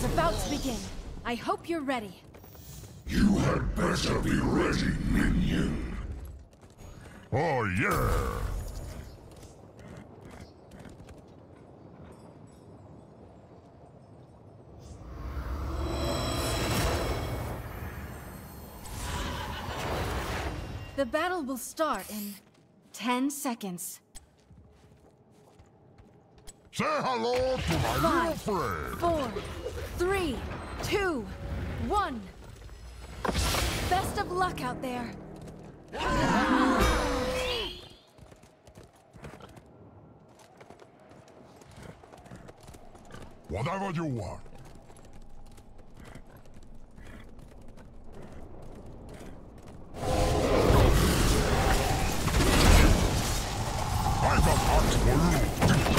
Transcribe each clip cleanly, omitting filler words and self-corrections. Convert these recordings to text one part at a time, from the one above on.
about to begin. I hope you're ready. You had better be ready, minion. Oh, yeah! The battle will start in 10 seconds. Say hello to my little 5, friend! 4, 3, 2, 1. Best of luck out there. Whatever you want. I've got heart for you.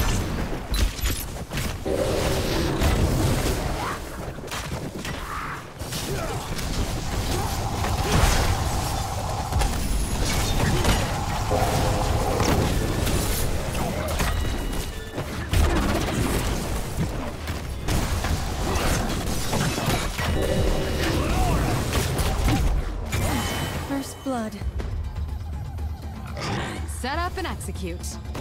First blood. Set up and execute.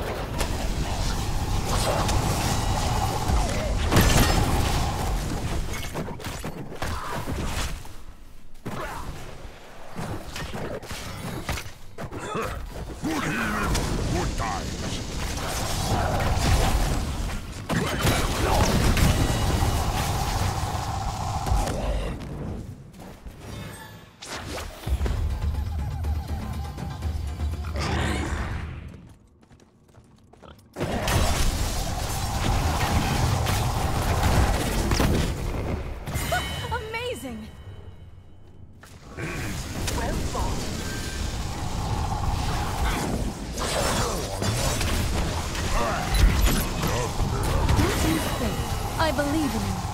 Good healing, good times. Amazing! Well fought. Don't use faith. I believe in you.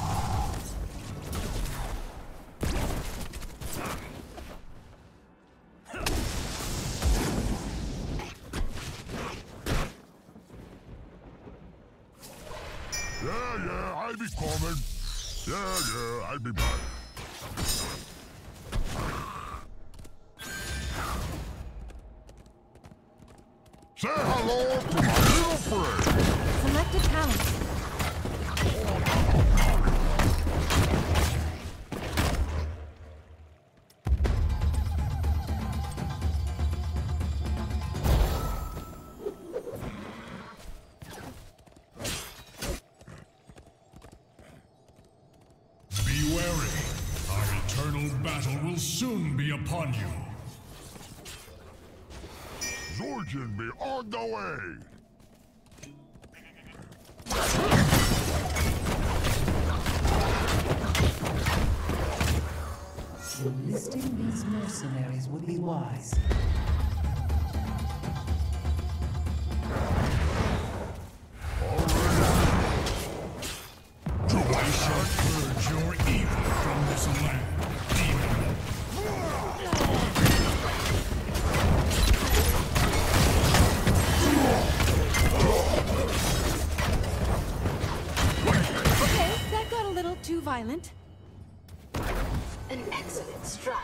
Yeah, I'll be coming. Yeah, I'll be back. Say hello to my little friend. Select a talent. Be wary. Our eternal battle will soon be upon you. Zorjin be on the way. Enlisting these mercenaries would be wise. I shall purge your evil from this land. Okay, that got a little too violent. An excellent strike.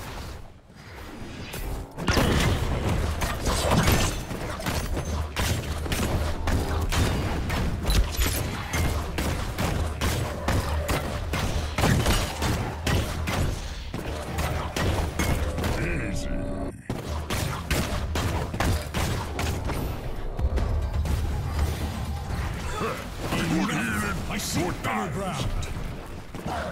Easy. Good healing, I see good better times. ground.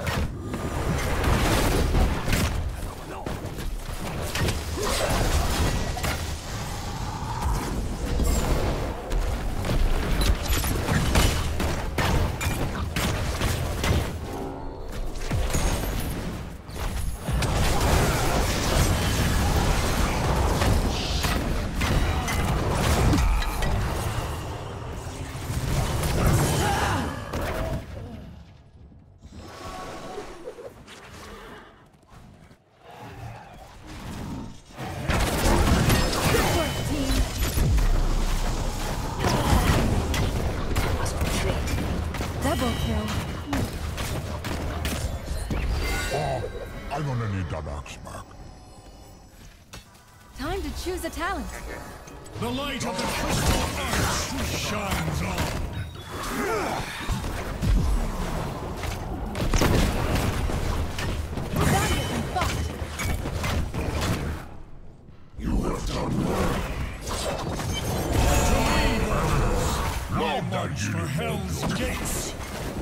time to choose a talent. The light of the crystal arch shines on. Valiantly fought. You have done well. I march for Hell's gates.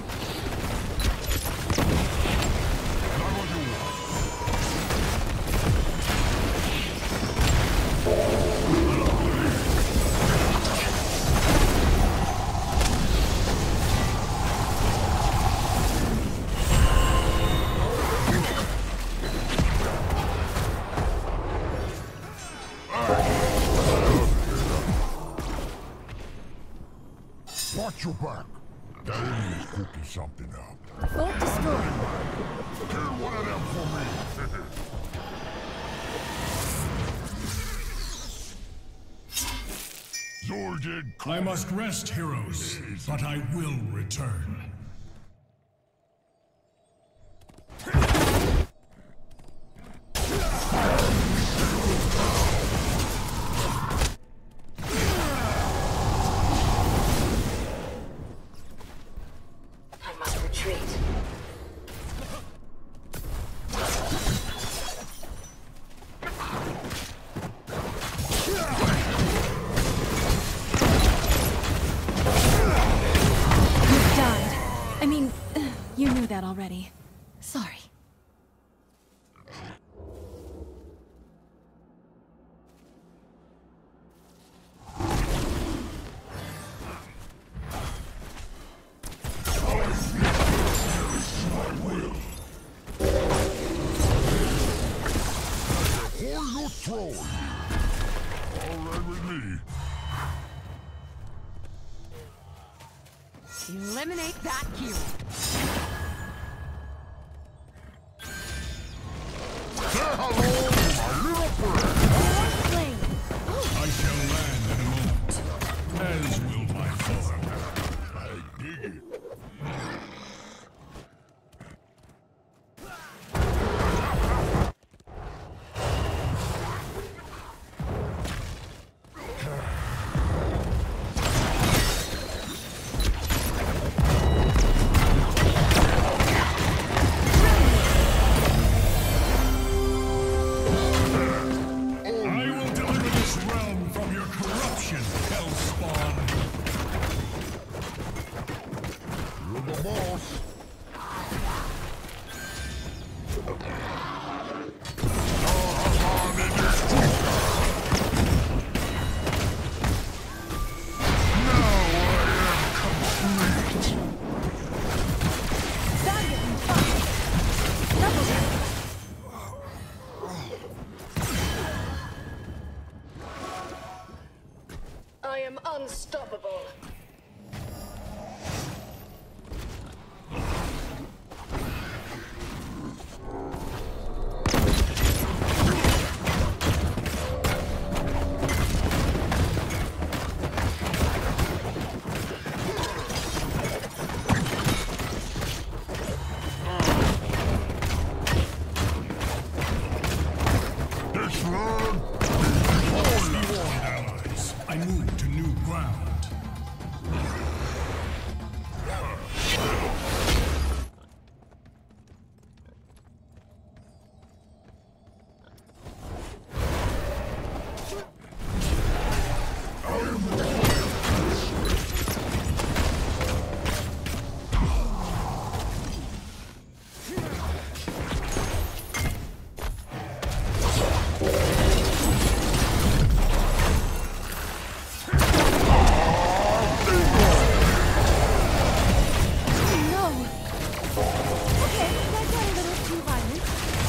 Watch your back. That enemy is cooking something up. Fort destroyed. Kill one of them for me. Zordon, I must rest, heroes, but I will return. I must retreat. You've died. I mean, you knew that already. Sorry. hold your throne. All right with me. Eliminate that hero. Say hello to my little friend. Flame. I shall land in a moment, as will my form. I dig it. I will deliver this realm from your corruption, Hellspawn. You're the boss. Valiantly fought. Double kill. I am unstoppable. This land Be warned, allies. I move to new ground. No. Okay, that got a little too violent.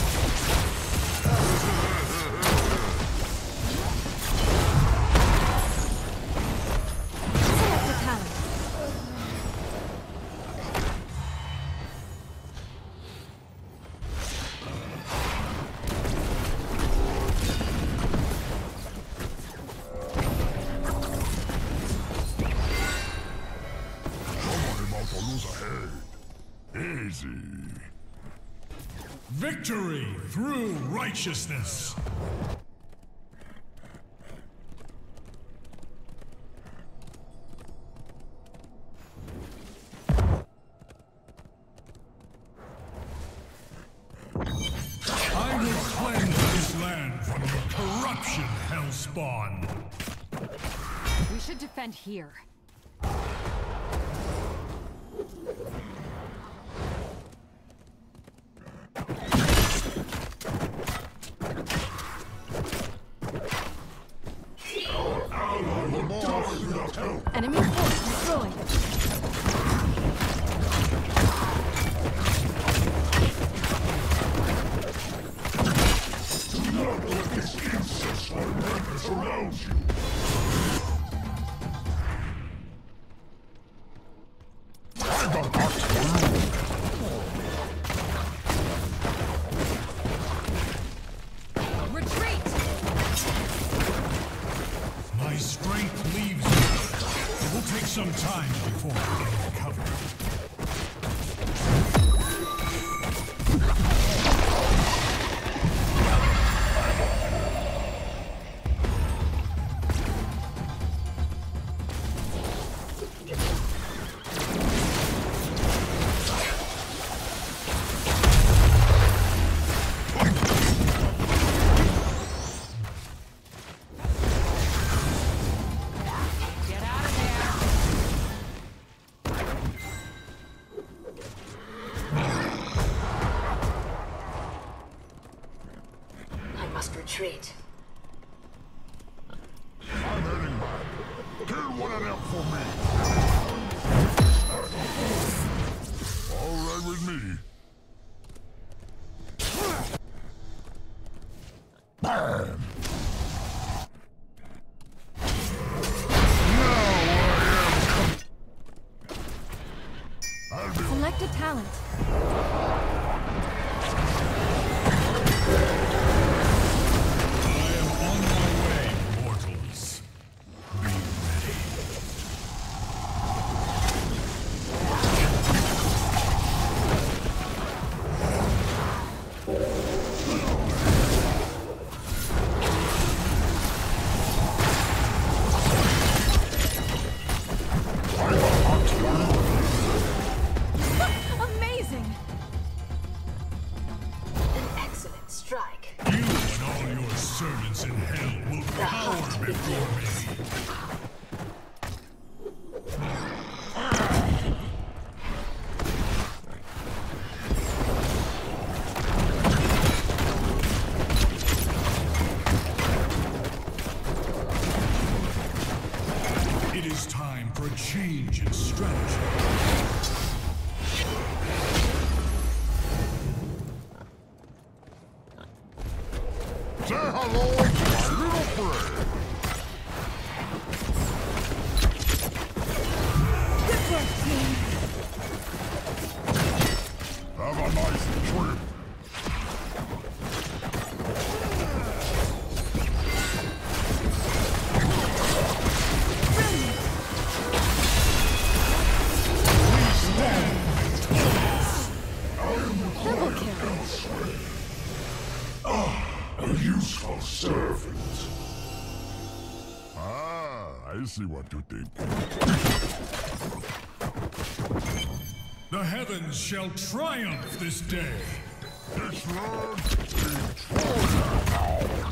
Select a talent. somebody about to lose a head. Easy. Victory through righteousness. Hellspawn. We should defend here. Enemy force destroyed. Do not let this incest madness around you. I got box for you. Retreat! My strength leaves me. It will take some time before I can recover. Get out of there! I must retreat. I'm heading back. Kill one of them for me. All right with me. Bam! I'll be Select a talent. I am on my way, mortals. Be ready. Amazing! An excellent strike. You and all your servants in hell will cower before me. It is time for a change in strategy. Say hello to my little friend. Good work, team. Have a nice trip. Double kill. A useful servant. Ah, I see what you think. The heavens shall triumph this day. This land is Troya now.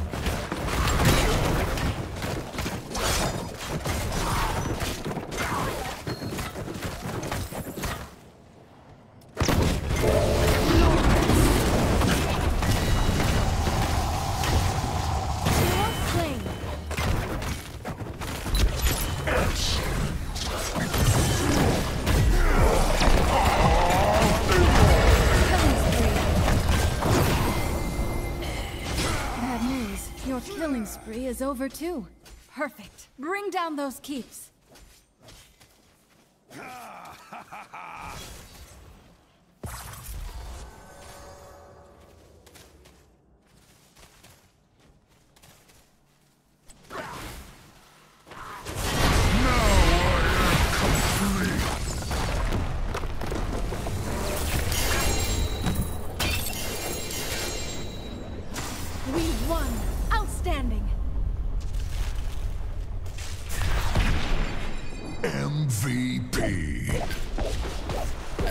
You're slain. Killing spree. Bad news. Your killing spree is over too. Perfect. Bring down those keeps. We won. Outstanding. MVP.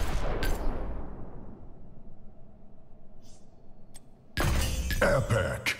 Epic.